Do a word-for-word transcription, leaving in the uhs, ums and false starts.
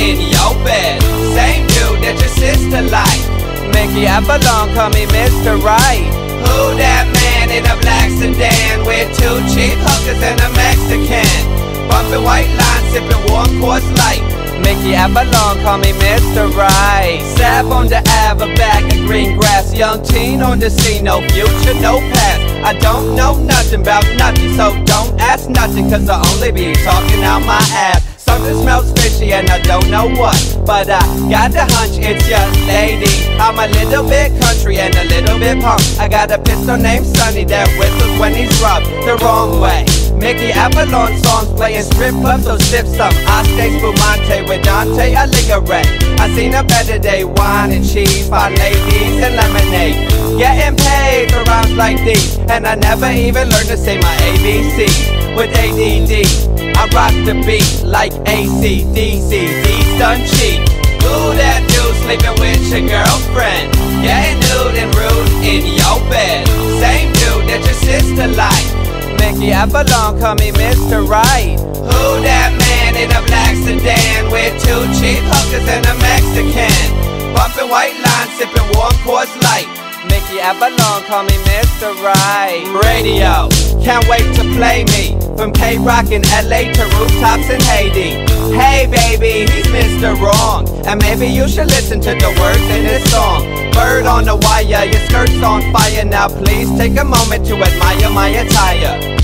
in your bed. Same dude that your sister like. Mickey Avalon, call me Mister Right. Who that man in a black sedan with two cheap hookers and a Mexican? Bumping white lines, sipping warm Coors Light. Mickey Avalon, call me Mister Right. Sap on the Ave, a bag of green grass. Young teen on the scene, no future, no past. I don't know nothing about nothing, so don't ask nothing, cause I only be talking out my ass. Something smells fishy and I don't know what, but I got the hunch it's your lady. I'm a little bit country and a little bit punk. I got a pistol named Sonny that whistles when he's rubbed the wrong way. Mickey Avalon songs playing strip clubs, so sip some. I stay Spumante with Dante Alighieri. I seen a better day, wine and cheese, fine ladies and lemonade. Getting paid for rhymes like these, and I never even learned to say my A B Cs. With A D D, I rock the beat like A C D C. These done cheap. Who that dude sleeping with your girlfriend? Getting nude and rude in your bed. Same dude that your sister like. Mickey Avalon, call me Mister Right. Who that man in a black sedan with two cheap hookers and a Mexican? Bumping white lines, sipping warm Coors Light. Mickey Avalon, call me Mister Right. Radio, can't wait to play me. From K-Rock in L A to rooftops in Haiti. Hey baby, he's Mister Wrong, and maybe you should listen to the words in this song. Bird on the wire, your skirt's on fire. Now please take a moment to admire my attire.